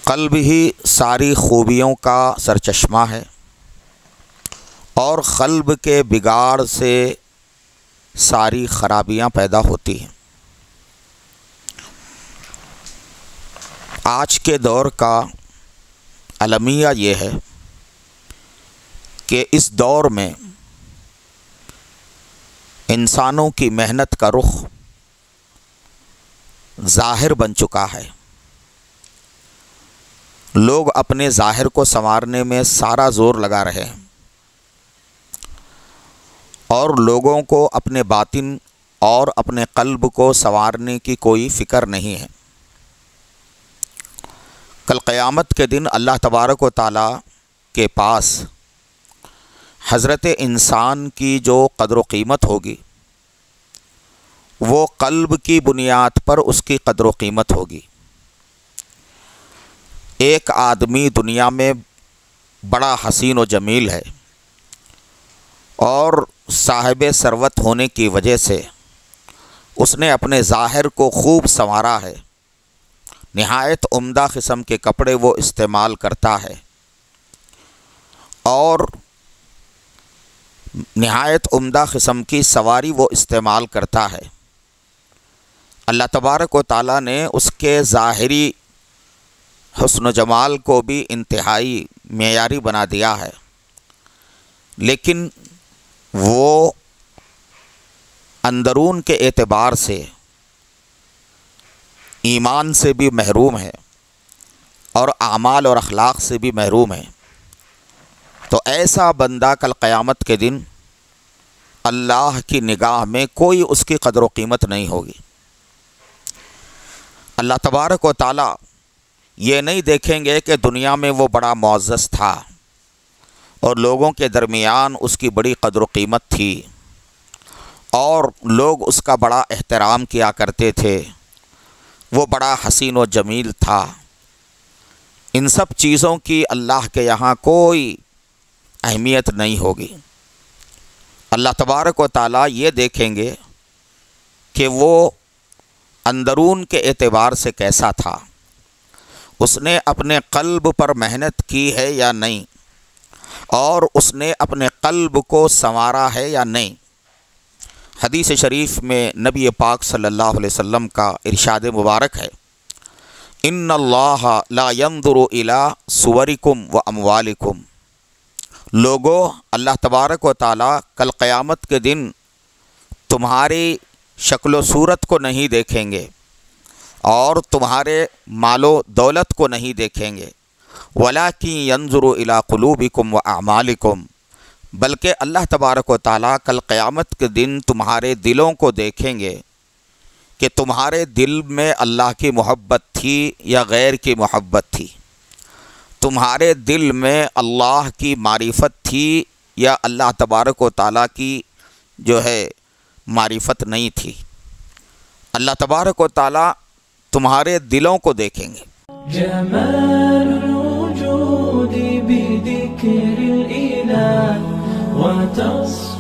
قلب ہی ساری خوبیوں کا سرچشمہ ہے اور قلب کے بگاڑ سے ساری خرابیاں پیدا ہوتی ہیں۔ آج کے دور کا المیہ یہ ہے کہ اس دور میں انسانوں کی محنت کا رخ ظاہر بن چکا ہے۔ لوگ اپنے ظاہر کو سنوارنے میں سارا زور لگا رہے ہیں اور لوگوں کو اپنے باطن اور اپنے قلب کو سنوارنے کی کوئی فکر نہیں ہے۔ کل قیامت کے دن اللہ تبارک و تعالیٰ کے پاس حضرت انسان کی جو قدر و قیمت ہوگی وہ قلب کی بنیاد پر اس کی قدر و قیمت ہوگی۔ ایک آدمی دنیا میں بڑا حسین و جمیل ہے اور صاحب ثروت ہونے کی وجہ سے اس نے اپنے ظاہر کو خوب سنوارا ہے، نہایت عمدہ قسم کے کپڑے وہ استعمال کرتا ہے اور نہایت عمدہ قسم کی سواری وہ استعمال کرتا ہے۔ اللہ تبارک و تعالیٰ نے اس کے ظاہری حسن و جمال کو بھی انتہائی معیاری بنا دیا ہے، لیکن وہ اندرون کے اعتبار سے ایمان سے بھی محروم ہے اور اعمال اور اخلاق سے بھی محروم ہے۔ تو ایسا بندہ کل قیامت کے دن اللہ کی نگاہ میں کوئی اس کی قدر و قیمت نہیں ہوگی۔ اللہ تبارک و تعالیٰ یہ نہیں دیکھیں گے کہ دنیا میں وہ بڑا معزز تھا اور لوگوں کے درمیان اس کی بڑی قدر و قیمت تھی اور لوگ اس کا بڑا احترام کیا کرتے تھے، وہ بڑا حسین و جمیل تھا۔ ان سب چیزوں کی اللہ کے یہاں کوئی اہمیت نہیں ہوگی۔ اللہ تبارک و تعالیٰ یہ دیکھیں گے کہ وہ اندرون کے اعتبار سے کیسا تھا، اس نے اپنے قلب پر محنت کی ہے یا نہیں، اور اس نے اپنے قلب کو سنوارا ہے یا نہیں۔ حدیث شریف میں نبی پاک صلی اللہ علیہ وسلم کا ارشاد مبارک ہے، ان اللہ لا ينظر الى صورکم و اموالکم۔ لوگو، اللہ تبارک و تعالیٰ کل قیامت کے دن تمہاری شکل و صورت کو نہیں دیکھیں گے اور تمہارے مال و دولت کو نہیں دیکھیں گے، وَلَٰكِن يَنظُرُ إِلَىٰ قُلُوبِكُمْ وَأَعْمَالِكُمْ، بلکہ اللہ تبارک و تعالیٰ کل قیامت کے دن تمہارے دلوں کو دیکھیں گے کہ تمہارے دل میں اللہ کی محبت تھی یا غیر کی محبت تھی، تمہارے دل میں اللہ کی معرفت تھی یا اللہ تبارک و تعالیٰ کی جو ہے معرفت نہیں تھی۔ اللہ تبارک و تعالیٰ تمہارے دلوں کو دیکھیں گے۔ جمال الوجود بذكر الإله